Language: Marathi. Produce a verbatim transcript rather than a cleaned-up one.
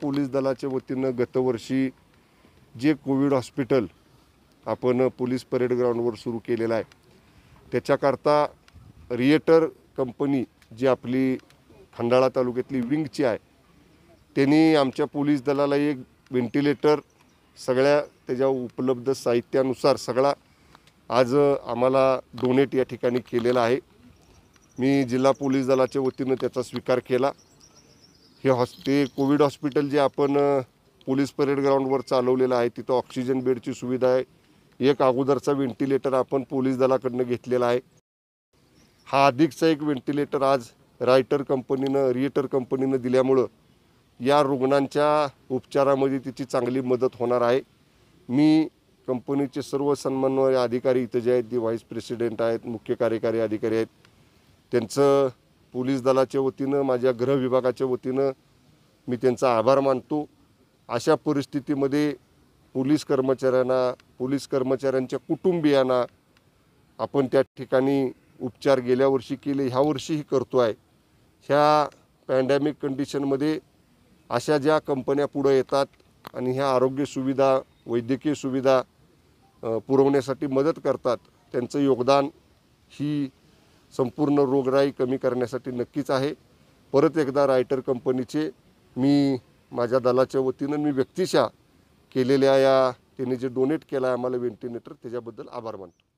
पोलीस दलाच्या वतीनं गतवर्षी जे कोविड हॉस्पिटल आपण पोलीस परेड ग्राउंडवर सुरू केलेलं आहे त्याच्याकरता रिएटर कंपनी जी आपली खंडाळा तालुक्यातली विंगची आहे त्यांनी आमच्या पोलीस दलाला एक व्हेंटिलेटर सगळ्या त्याच्या उपलब्ध साहित्यानुसार सगळा आज आम्हाला डोनेट या ठिकाणी केलेला आहे। मी जिल्हा पोलीस दलाच्या वतीनं त्याचा स्वीकार केला। हे हॉस ते कोविड हॉस्पिटल जे आपण पोलीस परेड ग्राउंडवर चालवलेलं आहे तिथं ऑक्सिजन बेडची सुविधा आहे। एक अगोदरचा व्हेंटिलेटर आपण पोलीस दलाकडनं घेतलेला आहे। हा अधिकचा एक व्हेंटिलेटर आज रायटर कंपनीनं रिएटर कंपनीनं दिल्यामुळं या रुग्णांच्या उपचारामध्ये तिची चांगली मदत होणार आहे। मी कंपनीचे सर्व सन्माननीय अधिकारी इथं जे आहेत ते व्हाईस प्रेसिडेंट आहेत, मुख्य कार्यकारी अधिकारी आहेत, त्यांचं पोलीस दलाच्या वतीनं माझ्या गृह विभागाच्या वतीनं मी त्यांचा आभार मानतो। अशा परिस्थितीमध्ये पोलीस कर्मचाऱ्यांना पोलीस कर्मचाऱ्यांच्या कुटुंबियांना आपण त्या ठिकाणी उपचार गेल्या वर्षी केले, ह्या वर्षीही करतो आहे। ह्या पॅन्डेमिक कंडिशनमध्ये अशा ज्या कंपन्या पुढे येतात आणि ह्या आरोग्य सुविधा वैद्यकीय सुविधा पुरवण्यासाठी मदत करतात त्यांचं योगदान ही संपूर्ण रोगराई कमी करण्यासाठी नक्कीच आहे। परत एकदा रायटर कंपनीचे मी माझ्या दलाच्या वतीनं मी व्यक्तिशः केलेल्या या त्यांनी जे डोनेट केला आहे आम्हाला व्हेंटिलेटर त्याच्याबद्दल आभार मानतो।